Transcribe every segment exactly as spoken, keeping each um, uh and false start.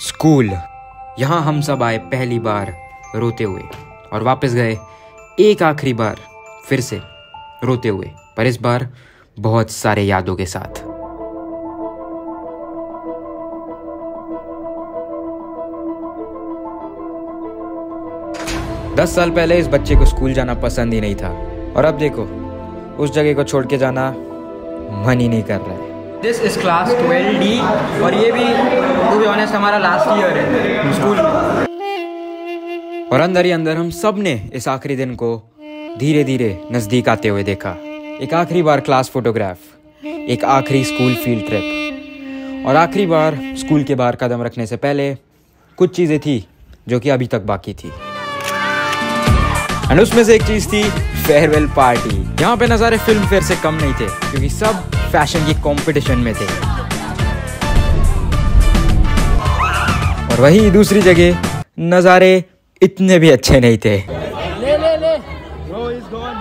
School, यहाँ हम सब आए पहली बार रोते हुए और वापस गए एक आखिरी बार फिर से रोते हुए, पर इस बार बहुत सारे यादों के साथ। दस साल पहले इस बच्चे को स्कूल जाना पसंद ही नहीं था और अब देखो उस जगह को छोड़ के जाना मन ही नहीं कर रहा है। This is class twelve D और ये भी टू बी ऑनेस्ट हमारा लास्ट ईयर है स्कूल में। और अंदर ही अंदर हम सब ने इस आखिरी दिन को धीरे धीरे नजदीक आते हुए देखा। एक आखिरी बार क्लास फोटोग्राफ, एक आखिरी स्कूल फील्ड ट्रिप और आखिरी बार स्कूल के बाहर कदम रखने से पहले कुछ चीजें थी जो कि अभी तक बाकी थी। और उसमें से एक चीज थी फेयरवेल पार्टी। यहाँ पे नज़ारे फिल्म फेयर से कम नहीं थे क्योंकि सब फैशन की कंपटीशन में थे। और वहीं दूसरी जगह नज़ारे इतने भी अच्छे नहीं थे। ले ले ले Bro is gone.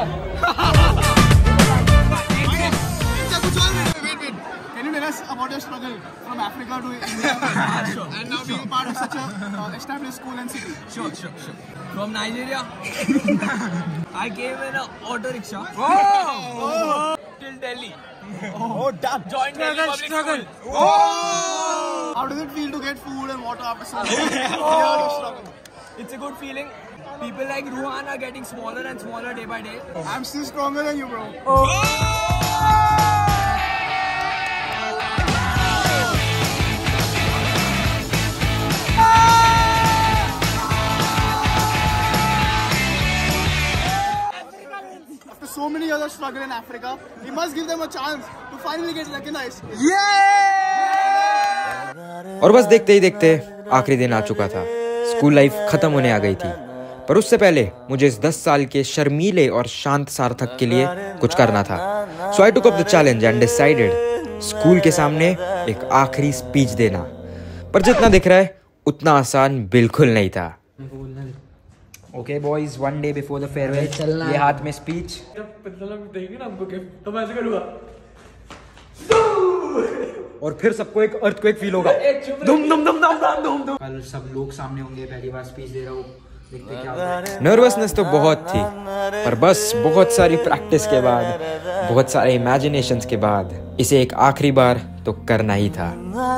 Can you tell us about your struggle from Africa to India sure. and now being part of such a uh, established school and city? Sure, sure, sure. From Nigeria, I came in an auto rickshaw. Oh! Till Delhi. Oh, damn. Joined Delhi public school. Oh! How does it feel to get food and water after so long? It's a good feeling. People like Ruhan are getting smaller and smaller day by day. I'm still stronger than you, bro. Oh! After so many years of struggle in Africa, we must give them a chance to finally get recognized. Yeah! और बस देखते ही देखते आखिरी दिन आ चुका था। School life खत्म होने आ गई थी, पर उससे पहले मुझे इस दस साल के शर्मीले और शांत सार्थक के लिए कुछ करना था। So I took up the challenge and decided school के सामने एक आखिरी स्पीच देना। पर जितना दिख रहा है उतना आसान बिल्कुल नहीं था। Okay boys, one day before the farewell, ये हाथ में स्पीच। और फिर सबको एक अर्थक्वेक फील होगा। दुम दुम दुम दुम दुम दुम। कल सब लोग सामने होंगे, पहली बार स्पीच दे रहा हूँ, देखते क्या होता है। नर्वसनेस तो बहुत थी, पर बस बहुत सारी प्रैक्टिस के बाद, बहुत सारे इमेजिनेशंस के बाद इसे एक आखिरी बार तो करना ही था।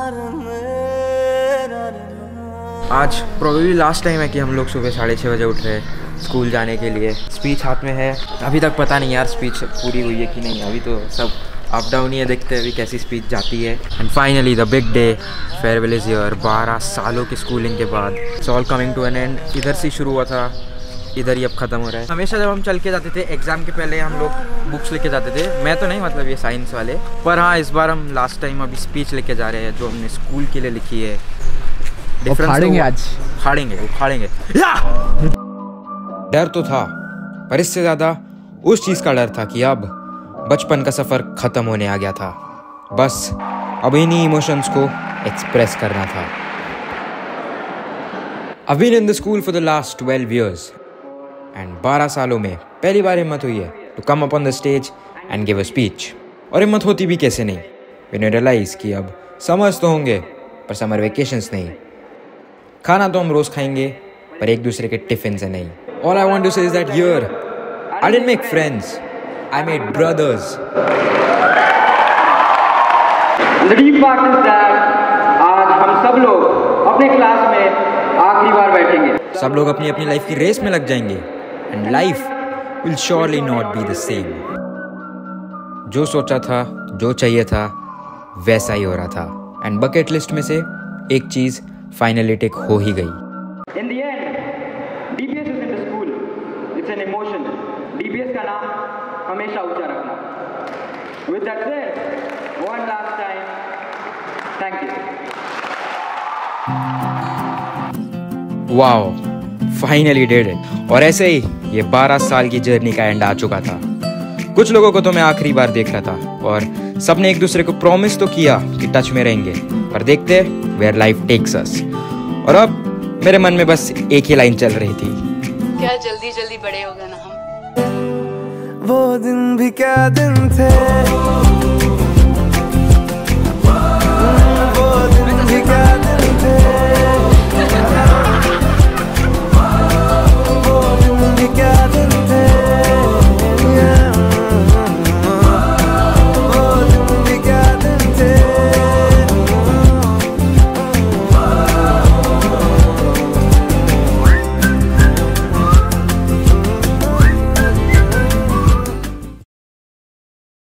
आज प्रोबेबली लास्ट टाइम है कि हम लोग सुबह साढ़े छः बजे उठ रहे हैं स्कूल जाने के लिए। स्पीच हाथ में है, अभी तक पता नहीं यार स्पीच पूरी हुई है कि नहीं। अभी तो सब अप डाउन ही है, देखते हैं अभी कैसी स्पीच जाती है। And finally the big day, farewell is here. बारह सालों की स्कूलिंग के बाद it's all coming to an end. इधर से शुरू हुआ था, इधर ही अब ख़त्म हो रहा है। हमेशा जब हम चल के जाते थे एग्ज़ाम के पहले हम लोग बुक्स लेके जाते थे। मैं तो नहीं, मतलब ये साइंस वाले। पर हाँ, इस बार हम लास्ट टाइम अभी स्पीच लेके जा रहे हैं जो हमने स्कूल के लिए लिखी है। फाड़ेंगे आज, फाड़ेंगे फाड़ेंगे। डर तो था, पर इससे ज़्यादा उस चीज़ का डर था कि अब बचपन का सफ़र ख़त्म होने आ गया था। बस अब इन्हीं इमोशंस को एक्सप्रेस करना था। I've been in the school for the last twelve years and बारह सालों में पहली बार हिम्मत हुई है to come up on the stage and give a speech। और हिम्मत होती भी कैसे नहीं, when you realize कि अब समर्स तो होंगे पर समर वेकेशंस नहीं। खाना तो हम रोज़ खाएंगे पर एक दूसरे के टिफिन से नहीं। All I want to say is that here I didn't make friends, I made brothers. The deep part is that आज हम सब लोग अपने क्लास में आखिरी बार बैठेंगे। सब लोग अपनी अपनी लाइफ की रेस में लग जाएंगे and life will surely not be the same। जो सोचा था, जो चाहिए था, वैसा ही हो रहा था। and bucket list में से एक चीज फाइनली टिक हो ही गई। In the end, D B S isn't a school, it's an emotion। D B S का नाम हमेशा ऊंचा रखना। With that said, one last time, thank you। Wow, finally did it। और ऐसे ही ये बारह साल की जर्नी का एंड आ चुका था। कुछ लोगों को तो मैं आखिरी बार देख रहा था और सबने एक दूसरे को प्रॉमिस तो किया कि टच में रहेंगे, पर देखते वेयर लाइफ टेक्स अस। और अब मेरे मन में बस एक ही लाइन चल रही थी, क्या जल्दी जल्दी बड़े हो गए ना हम। वो दिन भी क्या दिन थे।